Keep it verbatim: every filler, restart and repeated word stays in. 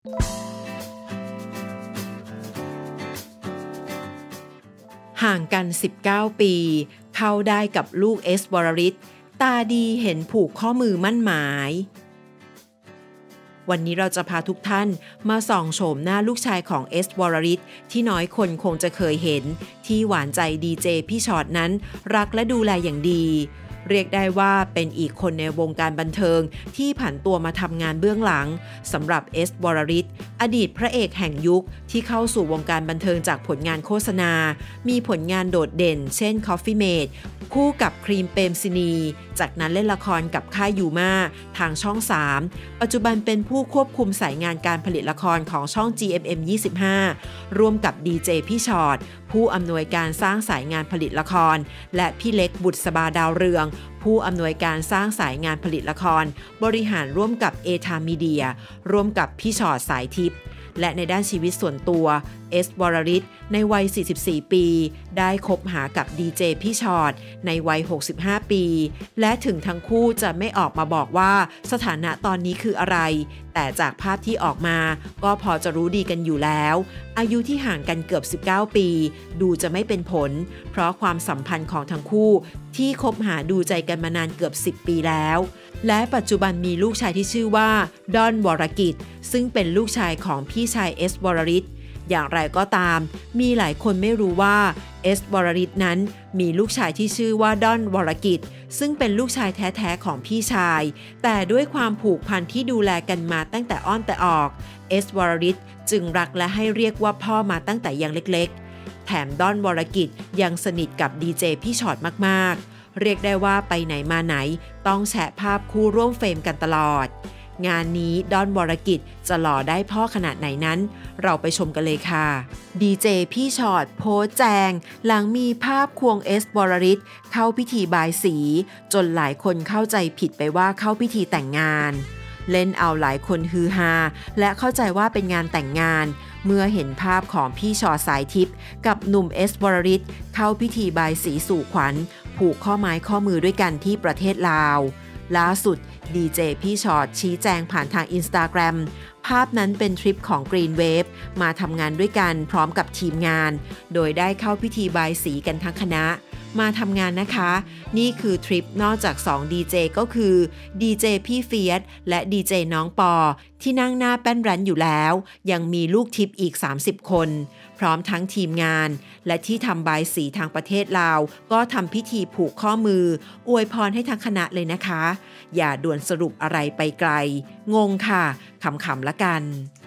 ห่างกันสิบเก้าปีเข้าได้กับลูกเอสวรริศตาดีเห็นผูกข้อมือมั่นหมายวันนี้เราจะพาทุกท่านมาส่องโฉมหน้าลูกชายของเอสวรริศที่น้อยคนคงจะเคยเห็นที่หวานใจดีเจพี่ชอตนั้นรักและดูแลอย่างดีเรียกได้ว่าเป็นอีกคนในวงการบันเทิงที่ผันตัวมาทำงานเบื้องหลังสำหรับเอสวรริศอดีตพระเอกแห่งยุคที่เข้าสู่วงการบันเทิงจากผลงานโฆษณามีผลงานโดดเด่นเช่น Coffee Mate คู่กับครีมเปรมซินีจากนั้นเล่นละครกับค่ายยูมาทางช่องสามปัจจุบันเป็นผู้ควบคุมสายงานการผลิตละครของช่อง จี เอ็ม เอ็ม ยี่สิบห้าร่วมกับดีเจพี่ชอตผู้อำนวยการสร้างสายงานผลิตละครและพี่เล็กบุษบาดาวเรืองผู้อำนวยการสร้างสายงานผลิตละครบริหารร่วมกับเอทามีเดียร่วมกับพี่ชอตสายทิพย์และในด้านชีวิตส่วนตัวเอสวรริศในวัยสี่สิบสี่ปีได้คบหากับดีเจพี่ชอตในวัยหกสิบห้าปีและถึงทั้งคู่จะไม่ออกมาบอกว่าสถานะตอนนี้คืออะไรแต่จากภาพที่ออกมาก็พอจะรู้ดีกันอยู่แล้วอายุที่ห่างกันเกือบสิบเก้าปีดูจะไม่เป็นผลเพราะความสัมพันธ์ของทั้งคู่ที่คบหาดูใจกันมานานเกือบสิบปีแล้วและปัจจุบันมีลูกชายที่ชื่อว่าดอนวรกิจซึ่งเป็นลูกชายของพี่ชายเอสวรริศอย่างไรก็ตามมีหลายคนไม่รู้ว่าเอสวรริศนั้นมีลูกชายที่ชื่อว่าดอนวรกิจซึ่งเป็นลูกชายแท้ๆของพี่ชายแต่ด้วยความผูกพันที่ดูแลกันมาตั้งแต่อ้อนแต่ออกเอสวรริศจึงรักและให้เรียกว่าพ่อมาตั้งแต่ยังเล็กๆแถมดอนวรกิจยังสนิทกับดีเจพี่ชอตมากๆเรียกได้ว่าไปไหนมาไหนต้องแชะภาพคู่ร่วมเฟรมกันตลอดงานนี้ดอนวรกิจจะหล่อได้พ่อขนาดไหนนั้นเราไปชมกันเลยค่ะดีเจพี่ชอตโพสต์แจงหลังมีภาพควงเอสวรริศเข้าพิธีบายสีจนหลายคนเข้าใจผิดไปว่าเข้าพิธีแต่งงานเล่นเอาหลายคนฮือฮาและเข้าใจว่าเป็นงานแต่งงานเมื่อเห็นภาพของพี่ชอตสายทิพย์กับหนุ่มเอสวรริศเข้าพิธีบายสีสู่ขวัญผูกข้อไม้ข้อมือด้วยกันที่ประเทศลาวล่าสุดดีเจพี่ชอตชี้แจงผ่านทาง Instagram ภาพนั้นเป็นทริปของ Green Wave มาทำงานด้วยกันพร้อมกับทีมงานโดยได้เข้าพิธีบายสีกันทั้งคณะมาทำงานนะคะนี่คือทริปนอกจากสองดีเจก็คือดีเจพี่เฟียสและดีเจน้องปอที่นั่งหน้าแป้นรันอยู่แล้วยังมีลูกทิปอีกสามสิบคนพร้อมทั้งทีมงานและที่ทำบายสีทางประเทศลาวก็ทำพิธีผูกข้อมืออวยพรให้ทั้งคณะเลยนะคะอย่าด่วนสรุปอะไรไปไกลงงค่ะขำๆละกัน